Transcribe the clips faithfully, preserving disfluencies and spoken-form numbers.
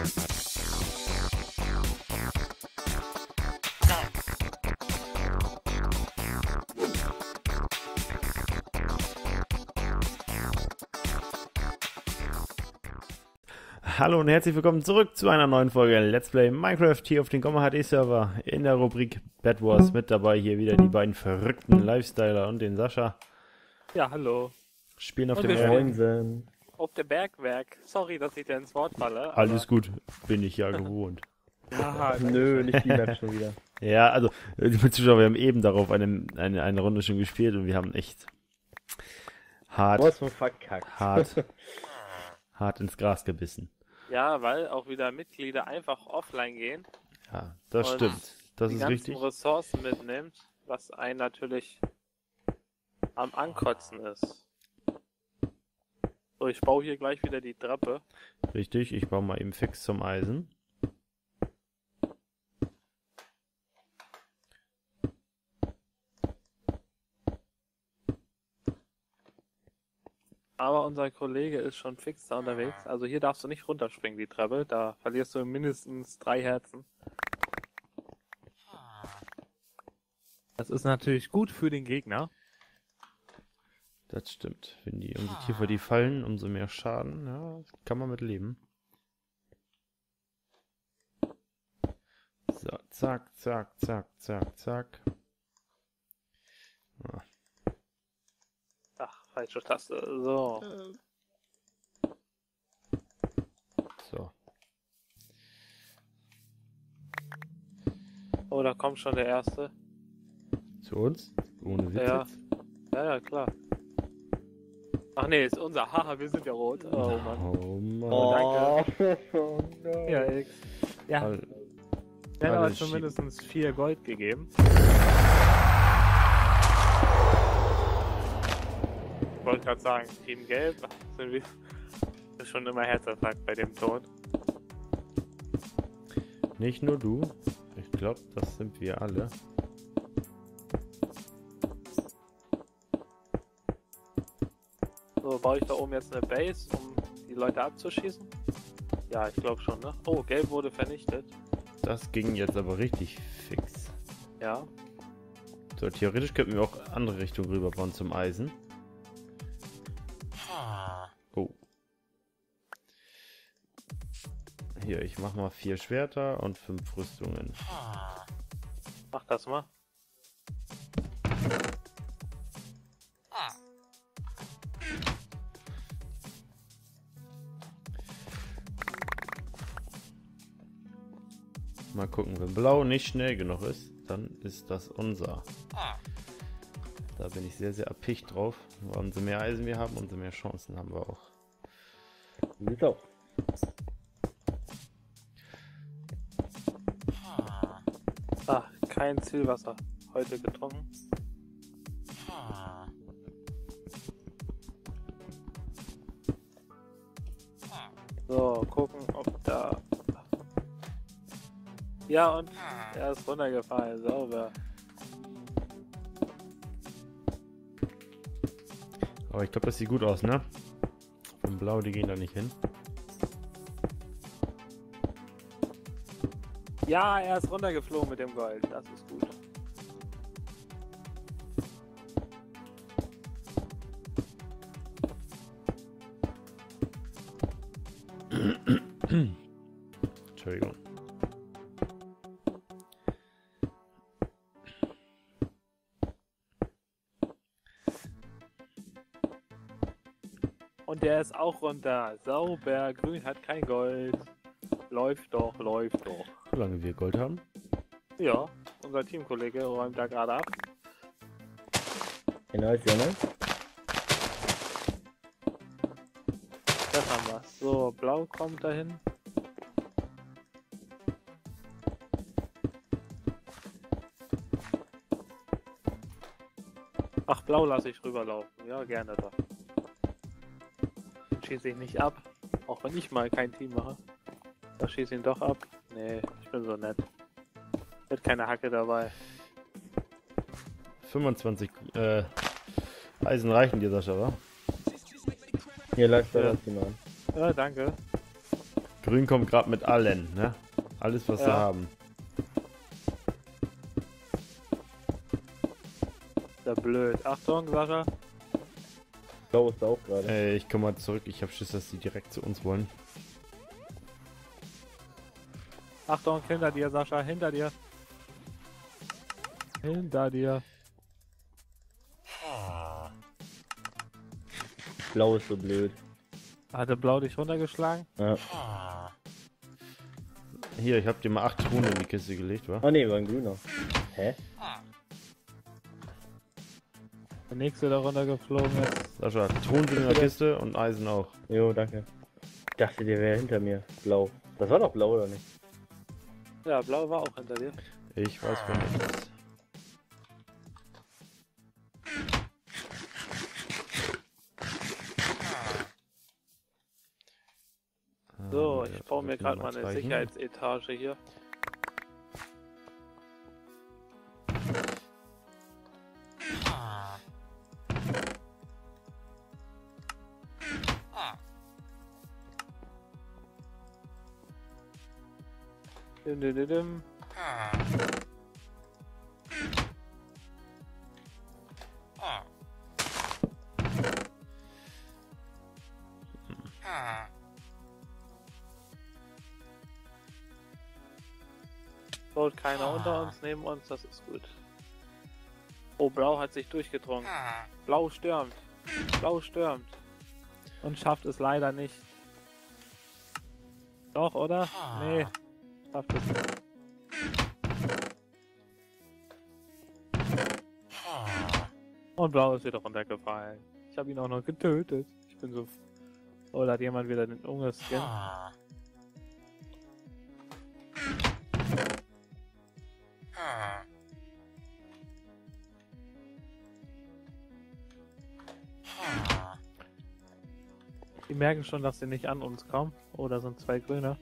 Hallo und herzlich willkommen zurück zu einer neuen Folge Let's Play Minecraft hier auf den Komma H D-Server in der Rubrik Bed Wars. Mit dabei hier wieder die beiden verrückten Lifestyler und den Sascha. Ja, hallo. Spielen auf Und dem wir Berg. Auf der Bergwerk. Sorry, dass ich dir ins Wort falle. Alles gut, bin ich ja gewohnt. Ja, Nö, nicht die Map schon wieder. Ja, also, liebe Zuschauer, wir haben eben darauf eine, eine, eine Runde schon gespielt und wir haben echt hart, Was von verkackt. hart, hart ins Gras gebissen. ja, weil auch wieder Mitglieder einfach offline gehen. Ja, das Und stimmt. Das die ist ganzen richtig. Ressourcen mitnimmt, was einen natürlich am Ankotzen ist. So, ich baue hier gleich wieder die Treppe. Richtig, ich baue mal eben fix zum Eisen. Aber unser Kollege ist schon fix da unterwegs. Also hier darfst du nicht runterspringen, die Treppe. Da verlierst du mindestens drei Herzen. Das ist natürlich gut für den Gegner. Das stimmt. Wenn die, umso tiefer die fallen, umso mehr Schaden. Ja, kann man mit leben. So, zack, zack, zack, zack, zack. Ah, Ach, falsche Taste. So. so. Oh, da kommt schon der Erste. Zu uns? Ohne Witz Ja. jetzt? Ja, ja, klar. Ach nee, ist unser. Haha, wir sind ja rot. Oh Mann. Oh Mann. Oh, danke. Oh, no. Ja, X. Ja, All- wir haben aber alles zumindest vier Gold gegeben. Ich wollte gerade sagen, Team Gelb sind wir ist schon immer Herzattack bei dem Ton. Nicht nur du. Ich glaube, das sind wir alle. So, baue ich da oben jetzt eine Base, um die Leute abzuschießen? Ja, ich glaube schon, ne? Oh, Gelb wurde vernichtet. Das ging jetzt aber richtig fix. Ja. So, theoretisch könnten wir auch andere Richtung rüberbauen zum Eisen. Oh. Hier, ich mach mal vier Schwerter und fünf Rüstungen. Mach das mal. Mal gucken, wenn Blau nicht schnell genug ist, dann ist das unser. Da bin ich sehr, sehr erpicht drauf. Umso mehr Eisen wir haben, umso mehr Chancen haben wir auch. Sieht auch. Ah, kein Zielwasser heute getrunken. So, gucken, ob da... Ja, und er ist runtergefallen, sauber. Aber ich glaube, das sieht gut aus, ne? Von Blau, die gehen da nicht hin. Ja, er ist runtergeflogen mit dem Gold, das ist gut. Entschuldigung. Und der ist auch runter. Sauber, grün hat kein Gold. Läuft doch, läuft doch. Solange wir Gold haben. Ja, unser Teamkollege räumt da gerade ab. Genau, ist ja, ne? Das haben wir. So, blau kommt dahin. Ach, blau lasse ich rüberlaufen. Ja, gerne doch. Den schieße ich nicht ab. Auch wenn ich mal kein Team mache. Da schieße ich ihn doch ab. Nee, ich bin so nett. Wird keine Hacke dabei. fünfundzwanzig äh, Eisen reichen dir, Sascha, wa? Hier läuft da Ja. was jemand. Ja, danke. Grün kommt gerade mit allen, ne? Alles, was sie Ja. haben. Der blöd. Achtung, Sascha. Blau ist da auch gerade. Äh, ich komme mal zurück. Ich habe Schiss, dass die direkt zu uns wollen. Achtung, hinter dir, Sascha, hinter dir. Hinter dir. Blau ist so blöd. Hatte Blau dich runtergeschlagen? Ja. Hier, ich habe dir mal acht Truhen in die Kiste gelegt, wa? Oh ne, war ein grüner. Hä? Der nächste, der runtergeflogen ist. Sascha, Truhen sind in der Kiste und Eisen auch. Jo, danke. Ich dachte, der wäre hinter mir. Blau. Das war doch blau, oder nicht? Ja, Blau war auch hinter dir. Ich weiß von nichts. So, Ah, ich ja, baue mir wird gerade mir mal eine reichen. Sicherheitsetage hier. Dim, dim, dim, dim. Baut keiner unter uns, neben uns, das ist gut. Oh, Blau hat sich durchgedrungen. Blau stürmt. Blau stürmt. Und schafft es leider nicht. Doch, oder? Nee. Schafft es nicht. Und Blau ist wieder runtergefallen. Ich habe ihn auch noch getötet. Ich bin so... Oh, da hat jemand wieder den Ungeskin. Die merken schon, dass sie nicht an uns kommen. Oh, da sind zwei Grüne.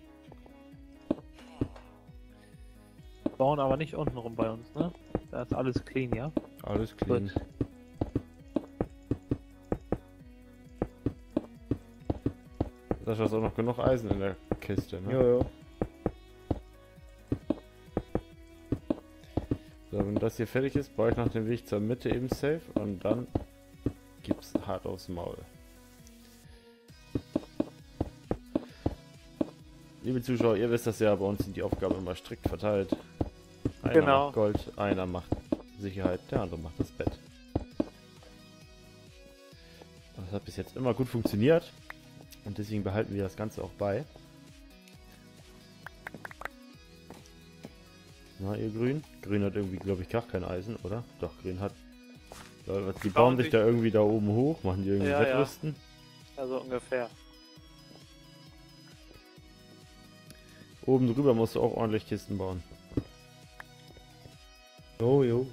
Bauen aber nicht unten rum bei uns, ne? Da ist alles clean, ja? Alles clean. Gut. Sascha, ist auch noch genug Eisen in der Kiste, ne? Jo, jo. So, wenn das hier fertig ist, baue ich noch den Weg zur Mitte eben safe und dann gibt's hart aufs Maul. Liebe Zuschauer, ihr wisst das ja, bei uns sind die Aufgaben immer strikt verteilt. Einer Genau. macht Gold, einer macht Sicherheit, der andere macht das Bett. Das hat bis jetzt immer gut funktioniert und deswegen behalten wir das Ganze auch bei. Na, ihr Grün? Grün hat irgendwie, glaube ich, gar kein Eisen, oder? Doch, Grün hat... Lol, was, die bauen bauen sich sich- da irgendwie da oben hoch, machen die irgendwie Ja, ja. Wettrüsten. Also ungefähr. Oben drüber musst du auch ordentlich Kisten bauen. Jo, jo.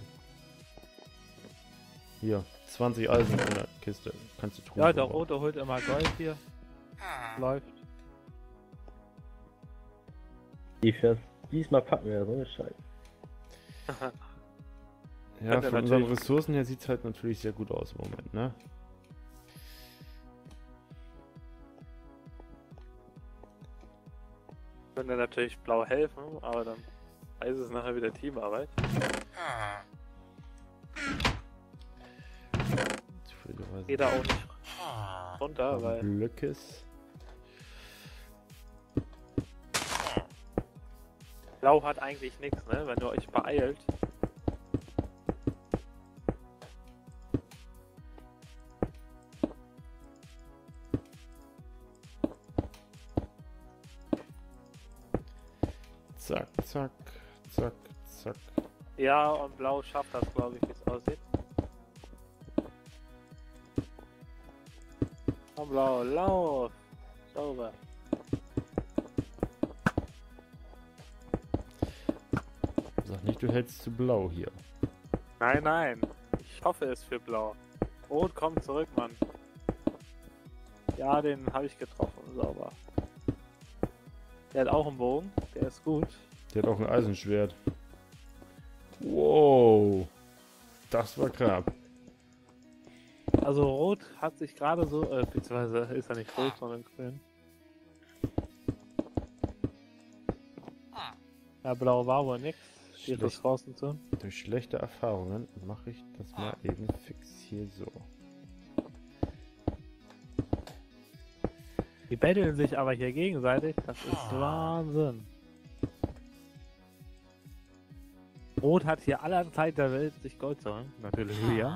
Hier, zwanzig Eisen in der Kiste. Kannst du tun. Ja, der Rote holt immer Gold hier. Läuft. Die fährst. Diesmal packen wir so eine Scheiße. Ja, Könnte von unseren natürlich- Ressourcen her sieht es halt natürlich sehr gut aus im Moment, ne? Könnte natürlich Blau helfen, aber dann ist es nachher wieder Teamarbeit. Zufälligerweise Geht da auch nicht runter, weil Blöckes. Blau hat eigentlich nichts, ne? Wenn ihr euch beeilt. Zack, zack, zack, zack. Ja, und Blau schafft das, glaube ich, wie es aussieht. Und Blau, lauf! Sauber. Sag nicht, du hältst zu blau hier. Nein, nein. Ich hoffe es für Blau. Rot, komm zurück, Mann. Ja, den habe ich getroffen. Sauber. Der hat auch einen Bogen. Der ist gut. Der hat auch ein Eisenschwert. Wow. Das war knapp. Also Rot hat sich gerade so, äh, beziehungsweise ist er nicht rot, sondern grün. Ja, blau war wohl nix. Die Schlecht. Ressourcen zu. Durch schlechte Erfahrungen mache ich das mal eben fix hier so. Die betteln sich aber hier gegenseitig. Das ist Wahnsinn. Rot hat hier aller Zeit der Welt, sich Gold zu holen. Natürlich wir.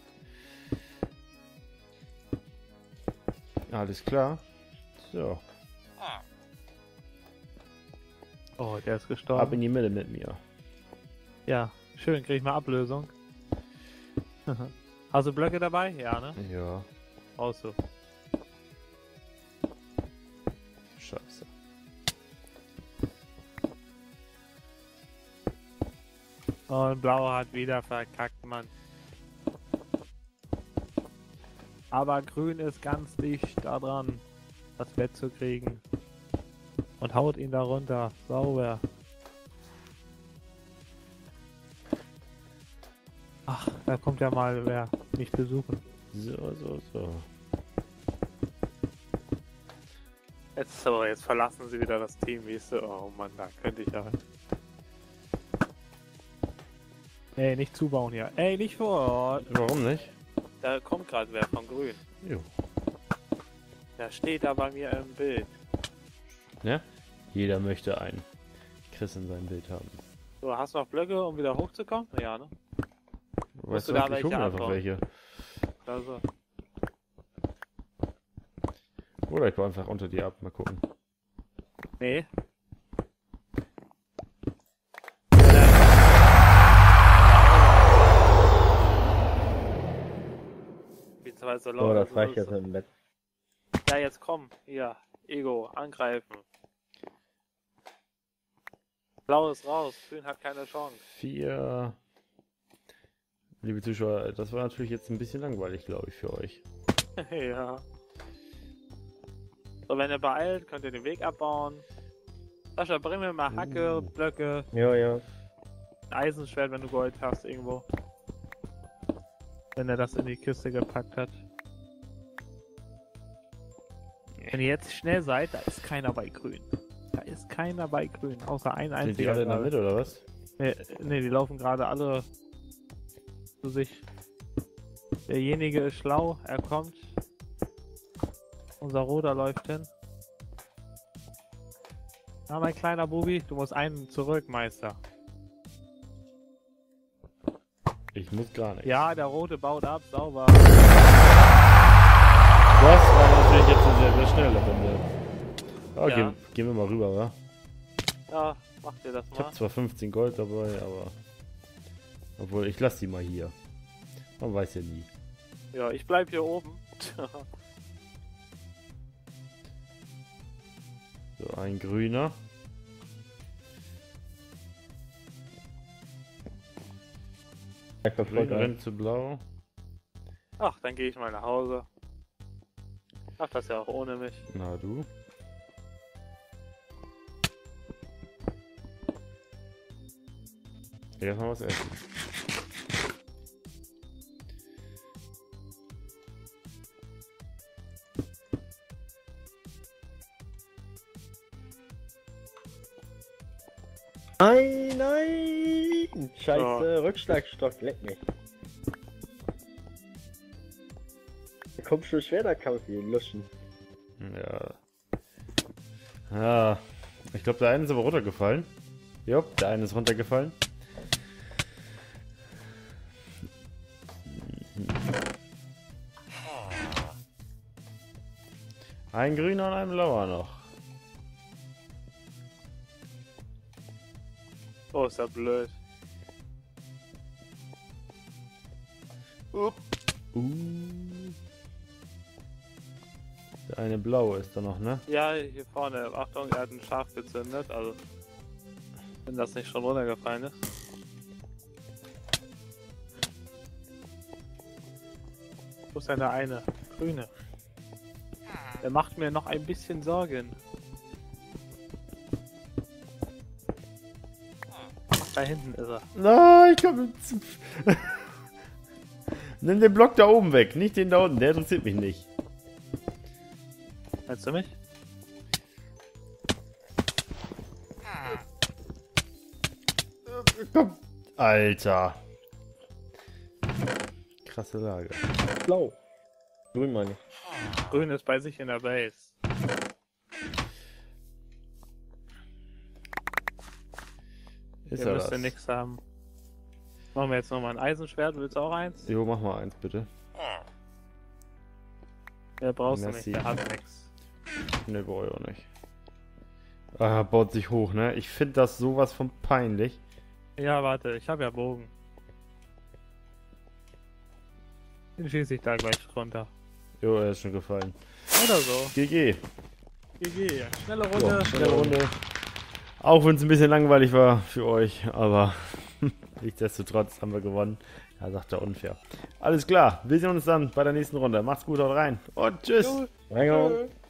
Alles klar. So, Oh, der ist ab gestorben. in die Mitte mit mir. Ja, schön, krieg ich mal Ablösung. Hast du Blöcke dabei? Ja, ne? Ja, Brauchst du. scheiße. Und Blau hat wieder verkackt, Mann. Aber Grün ist ganz dicht da dran, das Bett zu kriegen. Und haut ihn da runter. Sauber. Ach, da kommt ja mal wer mich besuchen. So, so, so. Jetzt so, jetzt verlassen sie wieder das Team, wie du? Oh Mann, da könnte ich ja. Ey, nicht zubauen hier. Ey, nicht vor. Warum nicht? Da kommt gerade wer von Grün. Jo. Der steht da bei mir im Bild. Ne? Jeder möchte einen Chris in seinem Bild haben. So, hast du noch Blöcke, um wieder hochzukommen? Ja, ne? Weißt du du, da was, ich welche hole mir einfach abbauen? welche. Also, Oder ich baue einfach unter dir ab, mal gucken. nee. Wie zwei so laut. So, das also reicht ist- jetzt im Bett. Ja, jetzt komm. Hier. Ego, angreifen. Blau ist raus. Grün hat keine Chance. Vier. Liebe Zuschauer, das war natürlich jetzt ein bisschen langweilig, glaube ich, für euch. Ja. So, wenn ihr beeilt, könnt ihr den Weg abbauen. Sascha, bring mir mal Hacke, Uh. Blöcke, Ja, ja. ein Eisenschwert, wenn du Gold hast irgendwo. Wenn er das in die Kiste gepackt hat. Wenn ihr jetzt schnell seid, da ist keiner bei Grün. Da ist keiner bei Grün, außer ein Sind die einziger. alle in der gerade. Mitte, oder was? Nee, nee, die laufen gerade alle zu sich. Derjenige ist schlau, er kommt. Unser Roter läuft hin. Na, mein kleiner Bubi, du musst einen zurück, Meister. Ich muss gar nicht. Ja, der Rote baut ab, sauber. Das war natürlich jetzt eine sehr, sehr schnelle Runde. Oh, Ja. gehen, gehen wir mal rüber, wa? Ja, mach dir das Ich mal. habe zwar fünfzehn Gold dabei, aber... Obwohl, ich lasse die mal hier. Man weiß ja nie. Ja, ich bleib hier oben. So, ein grüner. Ich Grün verfolge einen. rennt zu blau. Ach, dann gehe ich mal nach Hause. Ach, das ja auch ohne mich. Na du. Erstmal was essen. Nein, nein! Scheiße, Rückschlagstock, leck mich. Da kommt schon schwerer Kampf hier, Luschen. Ja. Ja. Ich glaube, der eine ist aber runtergefallen. Jupp, der eine ist runtergefallen. Ein grüner und ein blauer noch. Oh, ist ja blöd. Uh. Der eine blaue ist da noch, ne? Ja, hier vorne. Achtung, er hat ein Schaf gezündet. Also, wenn das nicht schon runtergefallen ist. Wo ist denn der eine? Grüne. Der macht mir noch ein bisschen Sorgen. Ach, da hinten ist er. Nein, ich komm. Nimm den Block da oben weg, nicht den da unten, der interessiert mich nicht. Meinst du mich? Komm. Alter. Krasse Lage. Blau. Grün meine ich. Grün ist bei sich in der Base. Ist Der er müsste das? nichts haben. Machen wir jetzt nochmal ein Eisenschwert. Willst du auch eins? Jo, mach mal eins, bitte. Der brauchst Merci. du nicht, der hat nichts. Ne, brauche ich auch nicht. Ah, baut sich hoch, ne? Ich finde das sowas von peinlich. Ja, warte, ich habe ja Bogen. Den schieße ich da gleich runter. Jo, er ist schon gefallen. Oder so. G G. G G. Schnelle Runde. So, schnelle Runde. Auch wenn es ein bisschen langweilig war für euch, aber nichtsdestotrotz haben wir gewonnen. Ja, sagt er unfair. Alles klar, wir sehen uns dann bei der nächsten Runde. Macht's gut, haut rein und tschüss. Jo. Reingehauen.